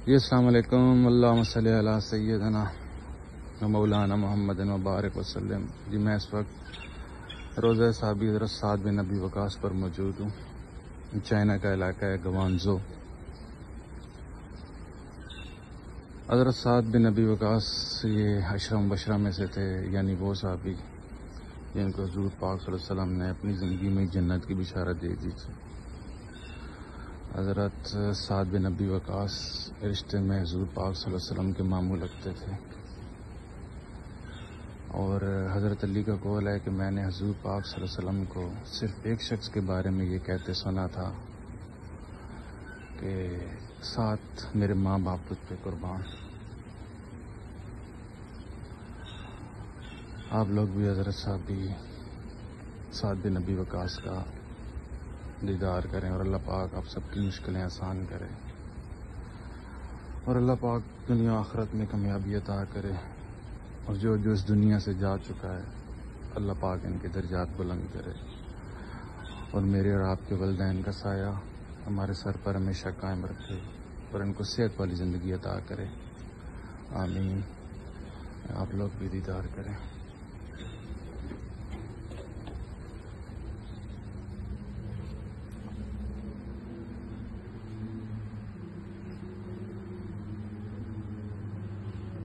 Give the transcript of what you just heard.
جی السلام علیکم، اللہم صلی علی سیدنا مولانا محمد مبارک وسلم۔ جی میں اس وقت روضہ صحابی حضرت سعد بن ابی وقاص پر موجود ہوں۔ چائنا کا علاقہ ہے گوانزو۔ حضرت سعد بن ابی وقاص یہ عشرہ مبشرہ میں سے تھے، یعنی وہ صحابی جن کو حضور پاک صلی اللہ علیہ وسلم نے اپنی زندگی میں جنت کی بشارت دے دی تھی۔ حضرت سعد بن ابی وقاص رشتے میں حضور پاک صلی اللہ علیہ وسلم کے ماموں لگتے تھے، اور حضرت علی کا قول ہے کہ میں نے حضور پاک صلی اللہ علیہ وسلم کو صرف ایک شخص کے بارے میں یہ کہتے سنا تھا کہ ساتھ میرے ماں باپ تجھ پہ قربان۔ آپ لوگ بھی حضرت صحابی سعد بن ابی وقاص کا دیدار کریں، اور اللہ پاک آپ سب کی مشکلیں آسان کرے، اور اللہ پاک دنیا آخرت میں کامیابی عطا کرے، اور جو اس دنیا سے جا چکا ہے اللہ پاک ان کے درجات بلند کرے، اور میرے اور آپ کے والدین کا سایہ ہمارے سر پر ہمیشہ قائم رکھے، اور ان کو صحت والی زندگی عطا کرے، آمین۔ آپ لوگ بھی دیدار کریں۔